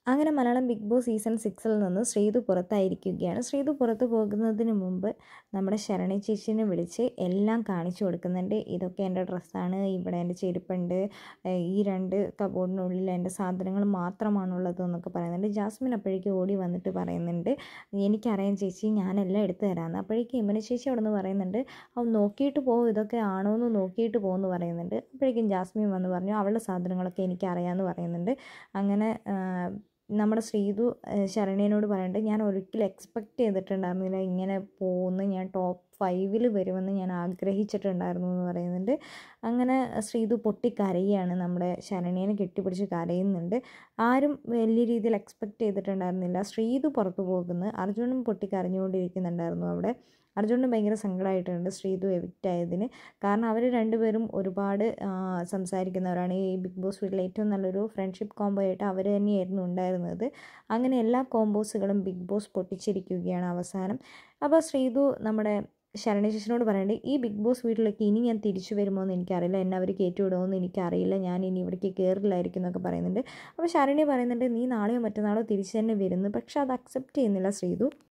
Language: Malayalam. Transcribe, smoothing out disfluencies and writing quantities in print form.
അങ്ങനെ മലയാളം ബിഗ് ബോസ് സീസൺ 6 നിന്ന് ശ്രീതു പുറത്തായിരിക്കുകയാണ്. ശ്രീതു പുറത്തു പോകുന്നതിന് മുമ്പ് നമ്മുടെ ശരണി ചേച്ചീനെ വിളിച്ച് എല്ലാം കാണിച്ചു കൊടുക്കുന്നുണ്ട്. ഇതൊക്കെ എൻ്റെ ഡ്രസ്സാണ്, ഇവിടെ എൻ്റെ ചെരുപ്പുണ്ട്, ഈ 2 കബോർഡിനുള്ളിൽ എൻ്റെ സാധനങ്ങൾ മാത്രമാണുള്ളത് എന്നൊക്കെ പറയുന്നുണ്ട്. ജാസ്മിൻ അപ്പോഴേക്കും ഓടി വന്നിട്ട് പറയുന്നുണ്ട്, എനിക്കറിയാം ചേച്ചി, ഞാനെല്ലാം എടുത്തു തരാമെന്ന്. അപ്പോഴേക്കും യമുന ചേച്ചി അവിടെ നിന്ന് പറയുന്നുണ്ട്, അവൻ നോക്കിയിട്ട് പോകും, ഇതൊക്കെ ആണോ എന്ന് നോക്കിയിട്ട് പോകുമെന്ന് പറയുന്നുണ്ട്. അപ്പോഴേക്കും ജാസ്മിൻ വന്ന് പറഞ്ഞു, അവളുടെ സാധനങ്ങളൊക്കെ എനിക്കറിയാമെന്ന് പറയുന്നുണ്ട്. അങ്ങനെ നമ്മുടെ ശ്രീതു ശരണ്യനോട് പറയുന്നുണ്ട്, ഞാൻ ഒരിക്കലും എക്സ്പെക്റ്റ് ചെയ്തിട്ടുണ്ടായിരുന്നില്ല ഇങ്ങനെ പോകുമെന്ന്, ഞാൻ ടോപ്പ് 5 വരുമെന്ന് ഞാൻ ആഗ്രഹിച്ചിട്ടുണ്ടായിരുന്നു എന്ന് പറയുന്നുണ്ട്. അങ്ങനെ ശ്രീതു പൊട്ടിക്കരയുകയാണ്, നമ്മുടെ ശരണ്യനെ കെട്ടിപ്പിടിച്ച് കരയുന്നുണ്ട്. ആരും വലിയ രീതിയിൽ എക്സ്പെക്റ്റ് ചെയ്തിട്ടുണ്ടായിരുന്നില്ല ശ്രീതു പുറത്തു പോകുന്നത്. അർജുനും പൊട്ടിക്കരഞ്ഞുകൊണ്ടിരിക്കുന്നുണ്ടായിരുന്നു അവിടെ. അർജുനന് ഭയങ്കര സങ്കടമായിട്ടുണ്ട് ശ്രീതു എവിക്റ്റ് ആയതിന്. കാരണം അവർ രണ്ടുപേരും ഒരുപാട് സംസാരിക്കുന്നവരാണ്. ഈ ബിഗ് ബോസ് വീട്ടിൽ ഏറ്റവും നല്ലൊരു ഫ്രണ്ട്ഷിപ്പ് കോംബോ ആയിട്ട് അവർ തന്നെയായിരുന്നു ഉണ്ടായിരുന്നത്. അങ്ങനെ എല്ലാ കോംബോസുകളും ബിഗ് ബോസ് പൊട്ടിച്ചിരിക്കുകയാണ് അവസാനം. അപ്പോൾ ശ്രീതു നമ്മുടെ ശരണി ചേച്ചിയോട് പറയുന്നുണ്ട്, ഈ ബിഗ് ബോസ് വീട്ടിലേക്ക് ഇനി ഞാൻ തിരിച്ചു വരുമോ എന്ന് എനിക്കറിയില്ല, എന്നെ അവർ കയറ്റി വിടുമോ എന്ന് എനിക്കറിയില്ല, ഞാൻ ഇനി ഇവിടേക്ക് കയറില്ലായിരിക്കും എന്നൊക്കെ പറയുന്നുണ്ട്. അപ്പോൾ ശരണി പറയുന്നുണ്ട്, നീ നാളെയോ മറ്റന്നാളോ തിരിച്ച് തന്നെ വരുന്നു. പക്ഷെ അത് അക്സെപ്റ്റ് ചെയ്യുന്നില്ല ശ്രീതു.